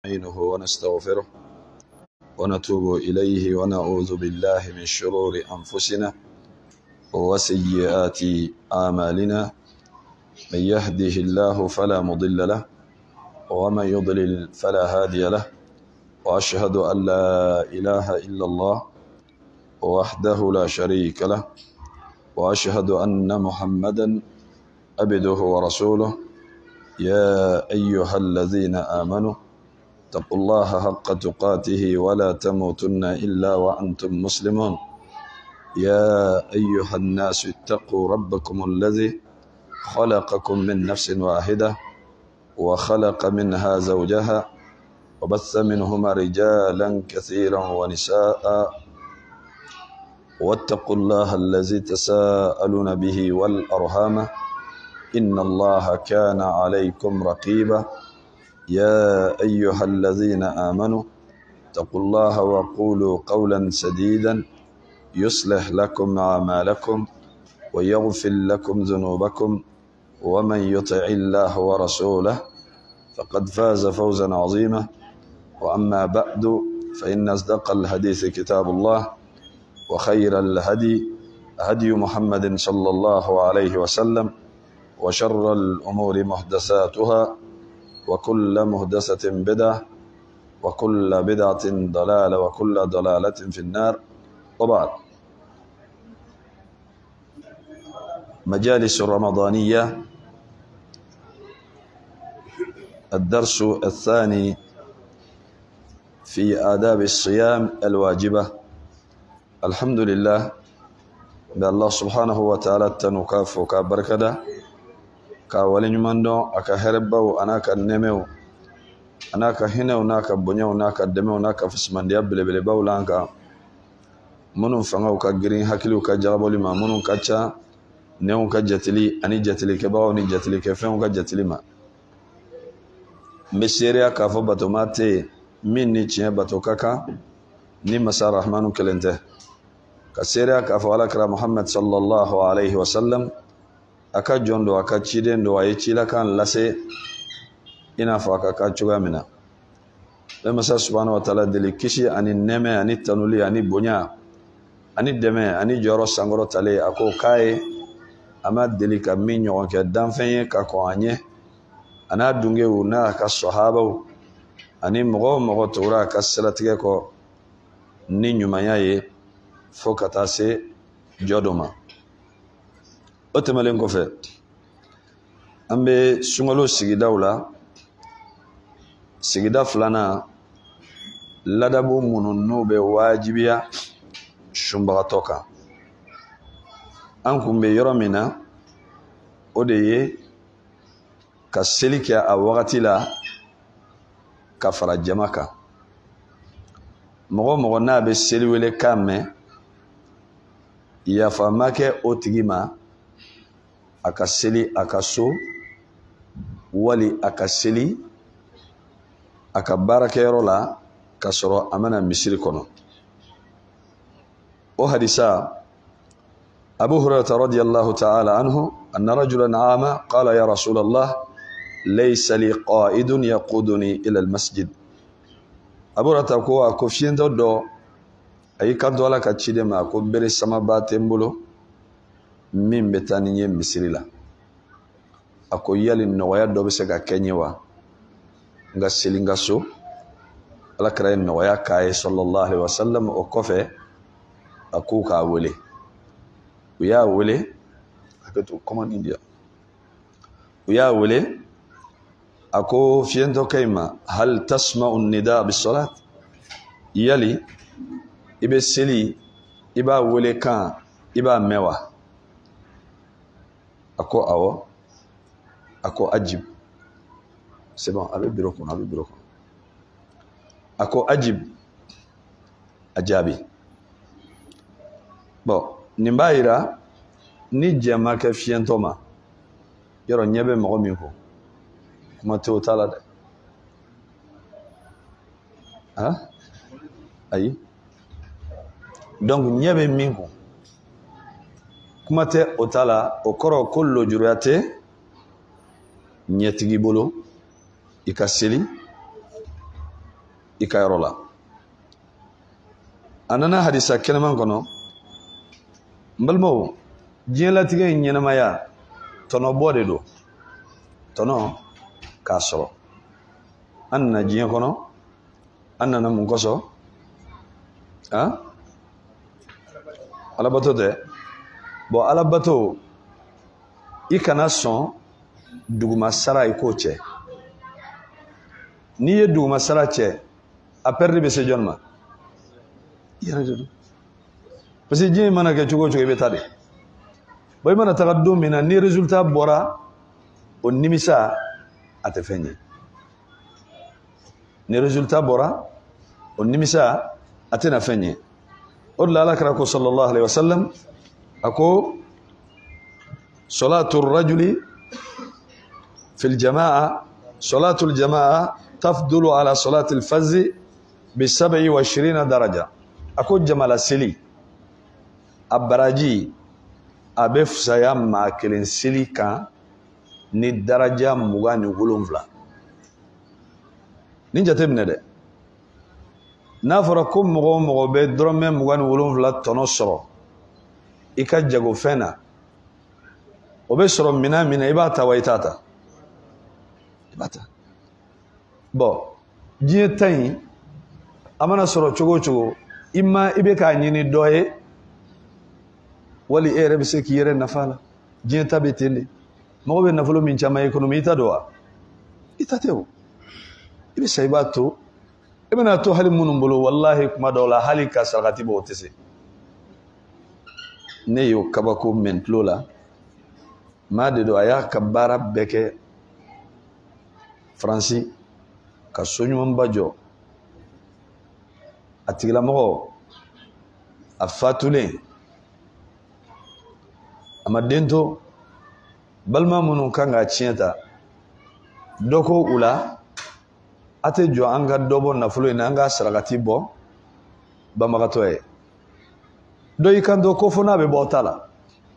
نستعينه ونستغفره ونتوب إليه ونعوذ بالله من شرور أنفسنا وسيئات أعمالنا. من يهده الله فلا مضل له ومن يضلل فلا هادي له، وأشهد أن لا إله إلا الله وحده لا شريك له، وأشهد أن محمدا عبده ورسوله. يا أيها الذين آمنوا اتقوا الله حق تقاته ولا تموتن إلا وأنتم مسلمون. يا أيها الناس اتقوا ربكم الذي خلقكم من نفس واحدة وخلق منها زوجها وبث منهما رجالا كثيرا ونساء، واتقوا الله الذي تساءلون به والأرحام إن الله كان عليكم رقيبا. يا أيها الذين آمنوا اتقوا الله وقولوا قولا سديدا يصلح لكم أعمالكم ويغفر لكم ذنوبكم، ومن يطع الله ورسوله فقد فاز فوزا عظيما. وأما بعد فإن أصدق الحديث كتاب الله، وخير الهدي هدي محمد صلى الله عليه وسلم، وشر الأمور محدثاتها، وكل محدثة بدعة، وكل بدعة ضلالة، وكل ضلالة في النار. وبعد، مجالس الرمضانية، الدرس الثاني في آداب الصيام الواجبة. الحمد لله بالله سبحانه وتعالى تنكاف وكبركة كاولين مندو أكا هربو أناك النمو أناك هنا وناك بنيو وناك الدمو وناك فسمان ديابل بلباو لانكا منو فنغو كجرين حكيلو كجربو لما منو كجا نيو كجتلي أني جتلي كباو ني جتلي كفنو كجتلي ما مسيريا كافو باتو ماتي من نيتشي باتو كاكا ني مسار رحمن كلنته كسيريا كافو على كرا محمد صلى الله عليه وسلم aka jondo aka chiden do ayi chila kan lase ina fa aka chuga mina lama sa subhanahu wa ta'ala deli kishi ani neme ani tanuli ani bonya ani deme ani joro sangoro tale ako kai ama deli ka minyo ke danfenye ka ko anye ana dunge una ka sahaba ani mogo tora ka salatige ko ni nyuma yaye fokata se jodoma. Otemalen kofe ambe sungalo sigida wala sigida flana ladabu mununu be wajibiya shumbagatoka an kumbe yoro mina odeye ka selikia a wakati la ka fara jamaka mogo na be seliwele kame yafa make otigima akaseli akaso wali akaseli akabarakero la kasoro amana misiri kono. O hadisa Abu Hurairah radiyallahu ta'ala anhu anna rajulan ama qala ya Rasulullah laysa li qa'idun yaquduni ila al-masjid. Abu Hurairah ko akofiendo do ay kadola ka chidema ko bere sama batembolo min betani nye misiri la ako yali nɔgɔya dɔ bɛ se ka kɛ nye wa nga seli nga so ala kɛra ye nɔgɔya k'a ye sallallahu alaihi wasallam. O kɔfɛ a ko k'a wele, u y'a wele hakɛto commande dia, u y'a wele a ko fiyentɔ kɛ in ma hal tasma'u nida bis salat, yali i bɛ seli i b'a wele kan i b'a mɛn wa? Ako awo, ako ajib. C'est bon, avec bureau qu'on a, ako ajib, ajabi. Bon, nimbaira ni jama ke fientoma yoro nyebe mogo minko kuma te otala de ha ayi donc nyebe minko kuma te otala okoro kollo jurate nyetigi bolo ikaseli ikayrola anana hadisa keleman kono mbalmo jela tige nyenamaya tono bode do tono kasro anna jiya kono anna mun koso ha alabato de bo alabato ikana son duguma sara iko che ni ye duguma sara che a perdi be se jonma yara jodo parce que jiya mana ke chugo chugo be tade boy mana taqaddum mina ni résultat bora o nimisa ate fenye ni résultat bora o nimisa ate na fenye odla ala karako sallallahu alaihi wasallam ako salatu ar-rajuli في الجماعة صلاة الجماعة تفضل على صلاة الفز ب27 درجة أكو جمال السلي أبراجي أبف سيام مع كلين سلي كان ندرجة مغاني غلوم فلا نينجا تبنى ده نافركم مغو بدرم مغاني غلوم فلا تنصر إكا جاغو فينا وبشر منا إباتا ويتاتا bata bo jiye tan amana soro chogo imma ibe ka nyini doye wali ere be se ki yere nafala jiye tabetende mo be nafalo min chama economy ta doa itatewo ibe saybato ibena to hali munum bolo wallahi kuma dola hali ka sargati bo tese ne yo kabako mentlola ma de do aya kabara beke Fransi ka soɲuman bajo a tigilamɔgɔ a fatulen a ma den to balima minnu kan ka tiɲɛ ta dɔ ko u la a tɛ jɔ an ka dɔ bɔ nafolo in na an ka sarakati bɔ banbagatɔ ye dɔ y'i kan to ko fo n'a bɛ bɔ ta la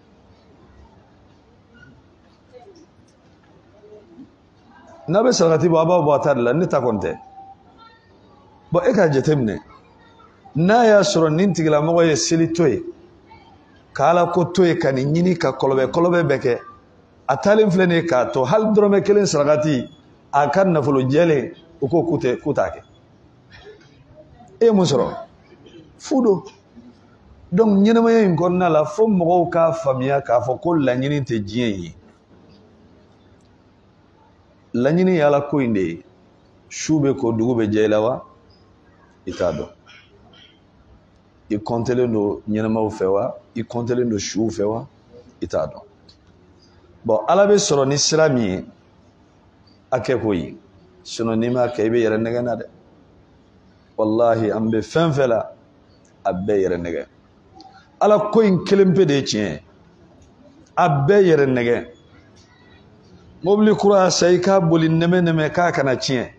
n'a bɛ sarakati bɔ a b'a bɔ a ta de la ne ta kɔni tɛ bon e k'a jateminɛ n'a y'a sɔrɔ nin tigilamɔgɔ ye seli to ye ka Ala ko to ye ka nin ɲini ka kɔlɔbɛ bɛɛ kɛ a taalen filɛ nin ye k'a to hali dɔrɔmɛ kelen sarakati a ka nafolo jɛlen o ko k'u t'a kɛ e ye mun sɔrɔ fu don donc ɲɛnamaya in kɔnɔna la fo mɔgɔw k'a faamuya k'a fɔ ko laɲini tɛ diɲɛ ye laɲini ye Ala ko in de ye su bɛ ko dugu bɛ jɛ i la wa i t'a dɔn i kɔntelen don ɲɛnamaw fɛ wa i kɔntelen don suw fɛ wa i t'a dɔn bon Ala bɛ sɔrɔ ni sira min ye a kɛ ko ye sinon n'i m'a kɛ i bɛ yɛrɛ nɛgɛ na dɛ wallahi an bɛ fɛn fɛn la a bɛɛ yɛrɛ nɛgɛ Ala ko in kelen pe de ye tiɲɛ ye a bɛɛ yɛrɛ nɛgɛ mobili kura sa i k'a boli nɛmɛ k'a kana tiɲɛ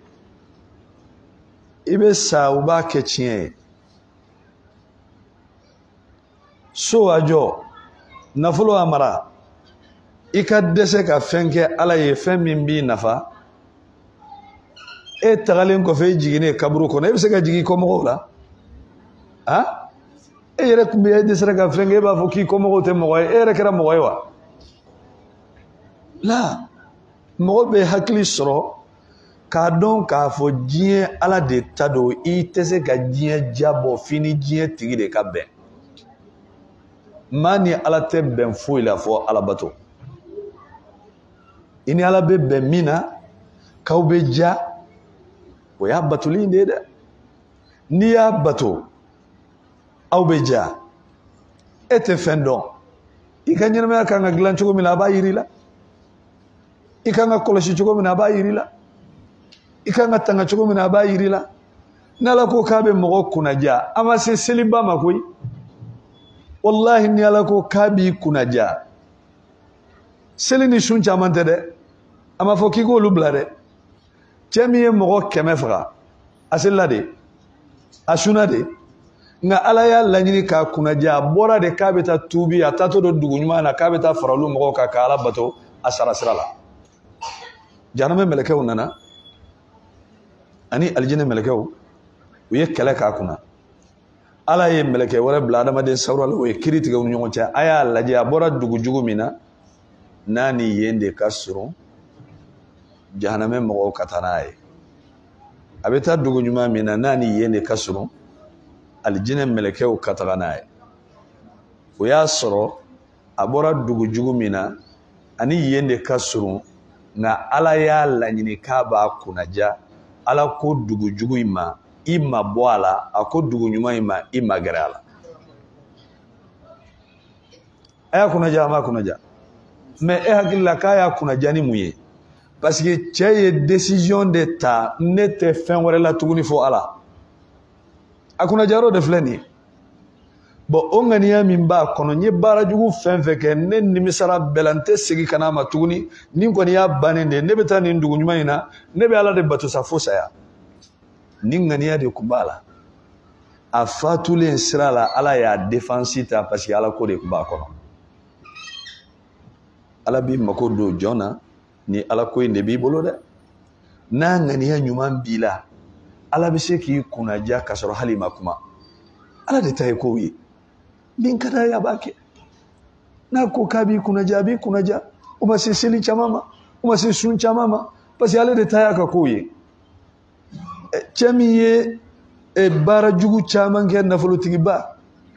i bɛ sa u b'a kɛ tiɲɛ ye so a jɔ nafolo a mara i ka dɛsɛ ka fɛn kɛ Ala ye fɛn min b'i nafa e tagalen kɔfɛ i jiginnen kaburu kɔnɔ e bɛ se ka jigin kɔmɔgɔw la e yɛrɛ tun bɛ e dɛsɛra ka fɛn kɛ e b'a fɔ k'i kɔmɔgɔw tɛ mɔgɔ ye e yɛrɛ kɛra mɔgɔ ye wa la mɔgɔ bɛ hakili sɔrɔ k'a dɔn k'a fɔ diɲɛ Ala de ta don i tɛ se ka diɲɛ jabɔ f'i ni diɲɛ tigi de ka bɛn maa ni Ala tɛ bɛn foyi la fɔ Ala bato i ni Ala bɛ bɛn min na k'aw bɛ ja o y'a batoli de ye dɛ n'i y'a bato aw bɛ ja e tɛ fɛn dɔn i ka ɲɛnamaya kan ka dilan cogo min na a b'a yir'i la i kan ka kɔlɔsi cogo min na a b'a yir'i la i kan ka tanga cogo min na a b'a yir'i la ni Ala ko k'a bɛ mɔgɔ kunnaja a ma se seliba ma koyi wallahi ni Ala ko k'a b'i kunnaja seli ni sun caman tɛ dɛ a ma fɔ k'i k'olu bila dɛ cɛ min ye mɔgɔ 100 faga a selila de a sunna de nka Ala y'a laɲini k'a kunnaja a bɔra de k'a bɛ taa tuubi a taatɔ don dugu ɲuman na k'a bɛ taa fara olu mɔgɔw kan ka Ala bato a sara sira la jahanama mɛlɛkɛw nana ani alijinɛ mɛlɛkɛw u ye kɛlɛ k'a kunna Ala ye mɛlɛkɛ wɛrɛ bila adamaden sawura la o ye kiri tigɛ u ni ɲɔgɔn cɛ a y'a lajɛ a bɔra dugu jugu min na n'a ni yen de ka surun jahanamɛ mɔgɔw ka taa n'a ye a bɛ taa dugu ɲuman min na n'a ni yen de ka surun alijinɛ mɛlɛkɛw ka taga n'a ye o y'a sɔrɔ a bɔra dugu jugu min na ani yen de ka surun nka Ala y'a laɲini k'a b'a kunnaja Ala ko dugu jugu in ma i ma bɔ a la a ko dugu ɲuman in ma i ma gɛrɛ a la a y'a kunnaja a ma kunnaja mais e hakili la k'a y'a kunnaja ni mun ye parce que cɛ ye décision de ta ne tɛ fɛn wɛrɛ la tuguni fo Ala a kunnajayɔrɔ de filɛ nin ye bon o ŋaniya min b'a kɔnɔ n ye baara jugu fɛn fɛn kɛ ne nimisara bɛɛ la n tɛ segin ka n'a ma tuguni ni kɔni y'a bannen de ne bɛ taa nin dugu ɲuman in na ne bɛ Ala de bato sa fo saya ni ŋaniya de tun b'a la a fatulen sira la Ala y'a défense ta parce que Ala ko de tun b'a kɔnɔ Ala b'i mako don jɔn na ni Ala ko in de b'i bolo dɛ n'a ŋaniya ɲuman b'i la Ala bɛ se k'i kunnaja ka sɔrɔ hali ma kuma Ala de ta ye kow ye min ka d'a ye a b'a kɛ n'a ko k'a b'i kunnaja a b'i kunnaja o ma se seli caman ma o ma se sun caman ma parce que ale de ta y'a ka kow ye cɛ min ye baara jugu caman kɛ nafolotigiba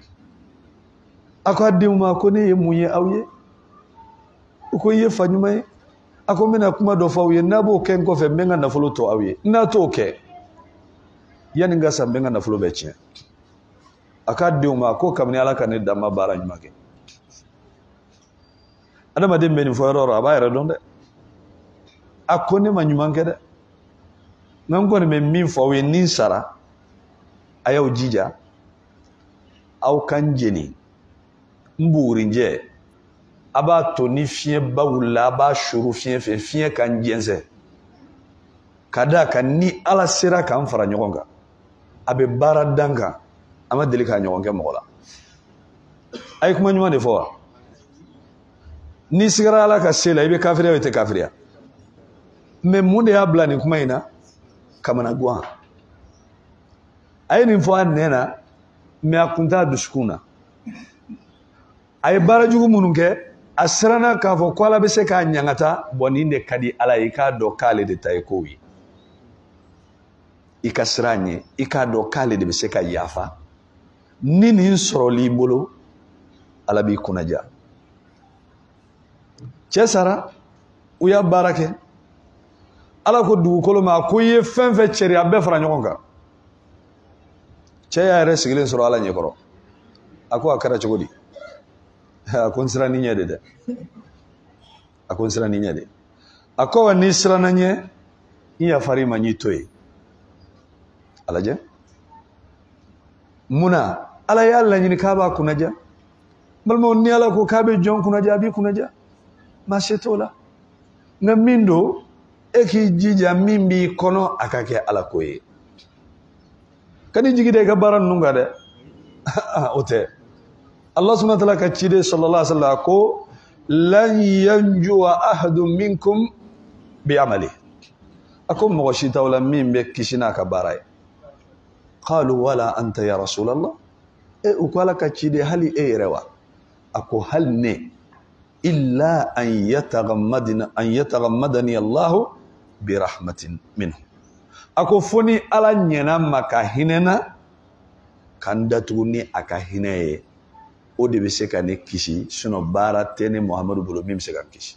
a ko a denw ma ko ne ye mun ye aw ye u ko i ye fa ɲuman ye a ko n bɛna kuma dɔ fɔ aw ye n'a b'o kɛ n kɔfɛ n bɛ n ka nafolo to aw ye n'a t'o kɛ yanni n ka sa n bɛ n ka nafolo bɛɛ tiɲɛ a k'a denw ma ko kabini Ala ka ne dan n ma baara ɲuman kɛ adamaden bɛ nin fɔ yɔrɔ o yɔrɔ a b'a yɛrɛ dɔn dɛ a ko ne ma ɲuman kɛ dɛ nka n kɔni bɛ min fɔ aw ye ni n sara a y'aw jija aw ka n jeni n bugurinjɛ a b'a to ni fiɲɛba wulila a b'a suru fiɲɛ fɛ fiɲɛ ka n jɛnsɛn ka d'a kan ni Ala sera k'an fara ɲɔgɔn kan a bɛ baara dan kan a ma deli k'a ɲɔgɔn kɛ mɔgɔ la a ye kuma ɲuman de fɔ wa n'i sigara Ala ka se la i bɛ kafiriya o i tɛ kafiriya mais mun de y'a bila nin kuma in na kamana guwan a ye nin fɔ a nɛn na mais a kun t'a dusukun na a ye baara jugu minnu kɛ a siranna k'a fɔ ko Ala bɛ se k'a ɲangata bon nin de ka di Ala ye i k'a dɔn k'ale de ta ye kow ye i ka siran ɲɛ i k'a dɔn k'ale de bɛ se ka yafa ni nin sɔrɔl'i bolo Ala b'i kunnaja cɛ sara u y'a baara kɛ Ala ko dugukolo ma ko i ye fɛn fɛn cɛri a bɛɛ fara ɲɔgɔn kan cɛ y'a yɛrɛ sigilen sɔrɔ Ala ɲɛkɔrɔ a ko a kɛra cogo di a ko n siran ni ɲɛ de dɛ a ko n siran ni ɲɛ de a ko wa n'i siranna ɲɛ n yafar'i ma n y'i to ye a lajɛ munna Ala y'a laɲini k'a b'a kunnaja balimaw ni Ala ko k'a bɛ jɔn kunnaja a b'i kunnaja maa se t'o la nka min don e k'i jija min b'i kɔnɔ a ka kɛ Ala ko ye ka n'i jigi da i ka baara ninnu kan dɛ o tɛ Allah subhanahu wa ta'ala ka ciden sallallahu alaihi wa sallam ko lan yanjuwa ahadun minkum bi amali a ko mɔgɔ si t'aw la min bɛ kisi n'a ka baara ye qalu wala anta ya rasulallah u ko Ala ka ciden hali e yɛrɛ wa a ko hali ne illa an yatagammadani Allahu bi rahmatin minhu a ko fo ni Ala ɲɛna ma ka hinɛ na ka n datugu ni a ka hinɛ ye o de bɛ se ka ne kisi sinon baara tɛ ne Muhamadu bolo min bɛ se ka kisi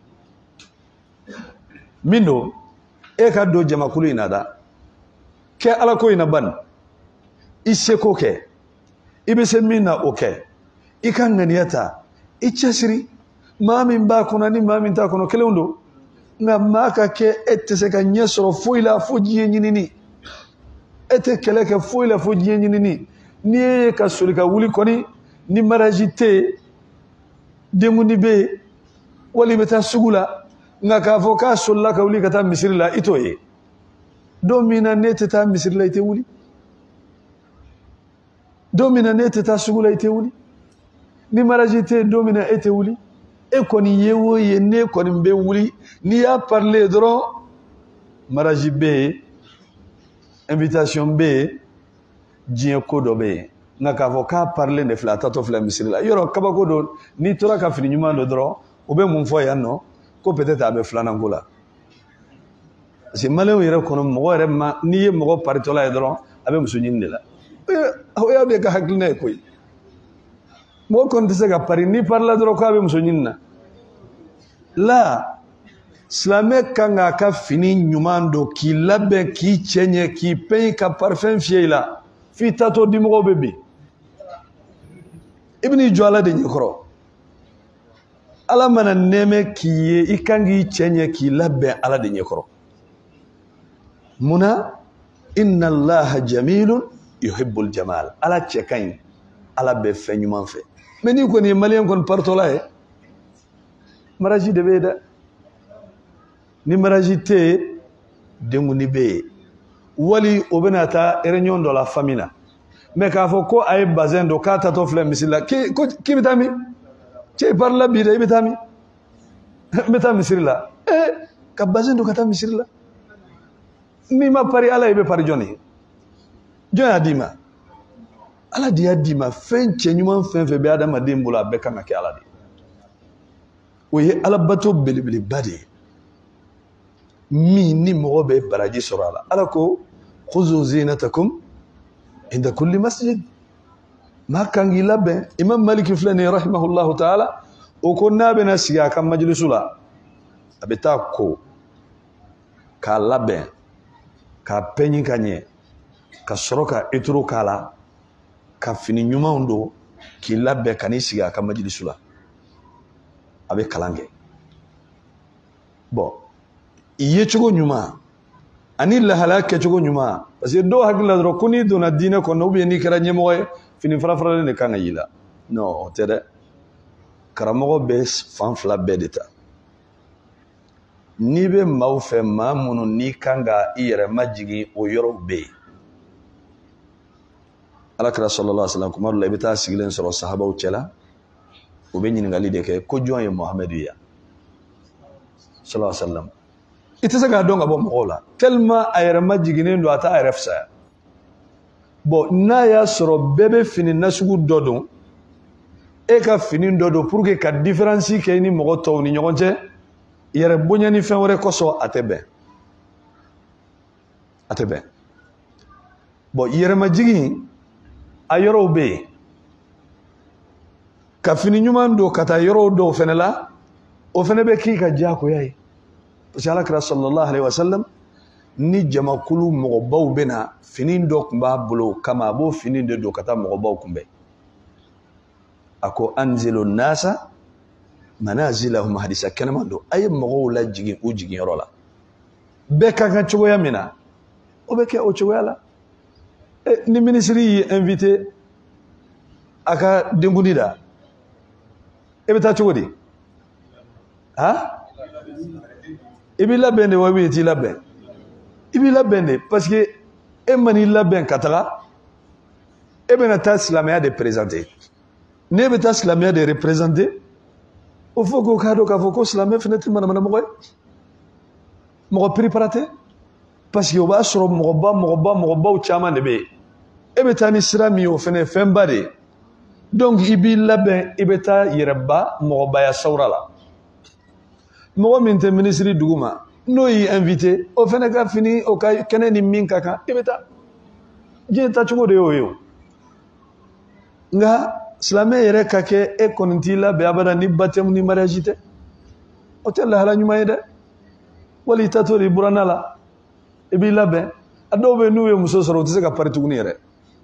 min don e ka don jamakulu in na da kɛ Ala ko in na bani i seko kɛ i bɛ se min na o kɛ i ka ŋaniya ta i cɛsiri maa min b'a kɔnɔ ni maa min t'a kɔnɔ kelenw don nka maa ka kɛ e tɛ se ka ɲɛ sɔrɔ foyi la fo diɲɛ ɲinini e tɛ kɛlɛ kɛ foyi la fo diɲɛ ɲinini n'i ye ka soli ka wuli kɔni ni mariage tɛ yen denkundi bɛ yen wali i bɛ taa sugu la nka k'a fɔ k'a solila ka wuli ka taa misiri la i t'o ye don min na ne tɛ taa misiri la i tɛ wuli don min na ne tɛ taa sugu la i tɛ wuli ni mariage tɛ yen don min na e tɛ wuli e kɔni ye o ye ne kɔni bɛ wuli n'i y'a parler dɔrɔn mariage bɛ yen invitation bɛ yen diɲɛ ko dɔ bɛ yen nka k'a fɔ k'a parilen de filɛ a tatɔ filɛ misiri la yɔrɔ kabako don n'i tora ka fini ɲuman don dɔrɔn u bɛ mun fɔ yan nɔ ko peut-être a bɛ filanan ko la parce que maliyɛnw yɛrɛ kɔnɔ mɔgɔ yɛrɛ ma n'i ye mɔgɔ paritɔla ye dɔrɔn a bɛ muso ɲini de la o y'a bɛ ka hakilina ye koyi mɔgɔ kɔni tɛ se ka pari n'i parila dɔrɔn k'a bɛ muso ɲini na la silamɛ kan k'a ka fini ɲuman don k'i labɛn k'i cɛ ɲɛ k'i pɛn ka parfɛn fiyɛ i la f'i tatɔ dimɔgɔw bɛ bin i bɛn'i jɔ ala de ɲɛkɔrɔ ala mana nɛɛmɛ k'i ye i kan k'i cɛ ɲɛ k'i labɛn ala de ɲɛkɔrɔ munna inna allaha jamilun yuhibbul jamal ala cɛ ka ɲi ala bɛ fɛn ɲuman fɛ mais n'i kɔni ye maliyɛn kɔni paritɔla ye mariage de bɛ yen dɛ ni mariage tɛ yen denkundi bɛ yen wali o bɛna taa réunion dɔ la famille na mais k'a fɔ ko a ye bazin don k'a tatɔ filɛ misiri la k'i bɛ taa min cɛ i parila bi dɛ i bɛ taa min n bɛ taa misiri la ka bazin don ka taa misiri la n'i ma pari ala i bɛ pari jɔn ye jɔn y'a d'i ma ala de y'a d'i ma fɛn cɛ ɲuman fɛn fɛn bɛ adamaden bolo a bɛɛ kan ka kɛ ala de o ye alabato belebeleba de ye min ni mɔgɔ bɛ baraji sɔrɔ a la ala ko khuzu zinatakum inda kulli masjid maa kan k'i labɛn imam maliki filɛ nin ye rahimahullahu ta'ala o ko n'a bɛna sigi a ka majilisu la a bɛ taa ko k'a labɛn k'a pɛɲi ka ɲɛ ka sɔrɔ ka eturu k'a la ka fini ɲumanw don k'i labɛn ka n'i sigi a ka majilisu la a bɛ kalan kɛ bon i yecogo ɲuman ani lahalaya kɛcogo ɲuman parce que dɔw hakili la dɔrɔn ko n'i donna diinɛ kɔnɔ ou bien n'i kɛra ɲɛmɔgɔ ye fini farafaralen de kan ka y'i la non o tɛ dɛ karamɔgɔ bɛ fan fila bɛɛ de ta n'i bɛ maaw fɛ maa minnu n'i kan ka i yɛrɛ majigin o yɔrɔw bɛ yen alakira sallallahu alaihi wasallam kuma dɔ la i bɛ taa sigilen sɔrɔ sahabaw cɛla u bɛ ɲininkali de kɛ ko jɔn ye Muhamadu ye sallallahu alaihi wasallam i tɛ se k'a dɔn ka bɔ mɔgɔw la tellement a yɛrɛ majiginnen don a t'a yɛrɛ fisaya bon n'a y'a sɔrɔ bɛɛ bɛ fini nasugu dɔ don e ka fini dɔ don pour que ka différence kɛ i ni mɔgɔ tɔw ni ɲɔgɔn cɛ yɛrɛ bonya ni fɛn wɛrɛ kosɔn a tɛ bɛn a tɛ bɛn bon yɛrɛmajigin a yɔrɔw bɛ yen ka fini ɲuman don ka taa yɔrɔw dɔw fɛnɛ la o fɛnɛ bɛ k'i ka diyagoya ye parce que alakira sallallahu alaihi wasallam ni jamakulu mɔgɔbaw bɛ na fini dɔ tun b'a bolo kama a b'o fini de don ka taa mɔgɔbaw kunbɛn a ko anzilu nasa manazilahum hadisa kɛnɛma don a ye mɔgɔw lajigin u jiginyɔrɔ la bɛɛ ka kan cogoya min na o bɛ kɛ o cogoya la ni minisiri y'i invité a ka denkundi da e bɛ taa cogo di i b'i labɛn de wa i t'i labɛn i b'i labɛn de parce que e ma n'i labɛn ka taga e bɛna taa silamɛya de présenter n'e bɛ taa silamɛya de représenter o fɔ k'o k'a dɔn k'a fɔ ko silamɛ fana tɛ manamanamɔgɔ ye mɔgɔ préparé tɛ parce que o b'a sɔrɔ mɔgɔbaw caman de bɛ yen e bɛ taa ni sira min ye o fana ye fɛnba de ye donc i b'i labɛn i bɛ taa yɛrɛba mɔgɔbaya sawura la mɔgɔ min tɛ minisiri dugu ma n'o y'i invité o fana ka fini o ka kɛnɛ ni min ka kan i bɛ taa diɲɛ taacogo de y'o ye o nka silamɛ yɛrɛ ka kɛ e kɔni t'i labɛn abada ni baptême ni mariage tɛ o tɛ lahala ɲuman ye dɛ wali i taatɔ de i buranna la i b'i labɛn a dɔw bɛ yen n'u ye muso sɔrɔ u tɛ se ka pari tuguni yɛrɛ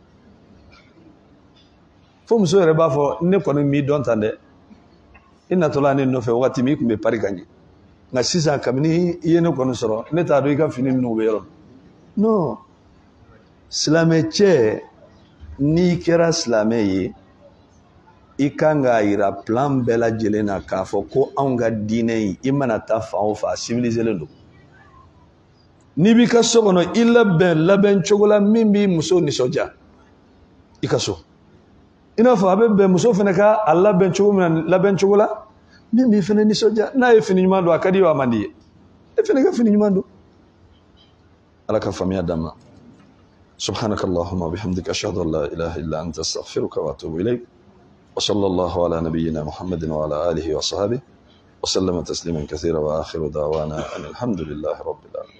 fo muso yɛrɛ b'a fɔ ne kɔni m'i dɔn tan dɛ i natɔla ne nɔfɛ wagati min i tun bɛ pari ka ɲɛ nka sisan kabini i ye ne kɔni sɔrɔ ne t'a dɔn i ka fini ninnu bɛ yɔrɔ non silamɛ cɛ n'i kɛra silamɛ ye i kan k'a yira plan bɛɛ lajɛlen na k'a fɔ ko anw ka diinɛ in i mana taa fan o fan civiliselen don n'i b'i ka so kɔnɔ i labɛn cogo la min b'i muso nisɔndiya i ka so i n'a fɔ a bɛ bɛn muso fana ka a labɛn cogo min na labɛn cogo la min b'i fana nisɔndiya n'a ye fini ɲuman don a ka di ye o a man di ye e fana ka fini ɲuman don ala ka faamuya d'an ma سبحانك اللهم وبحمدك أشهد أن لا إله إلا أنت أستغفرك وأتوب إليك وصلى الله على نبينا محمد وعلى آله وصحبه وسلم تسليما كثيرا وآخر دعوانا أن الحمد لله رب العالمين.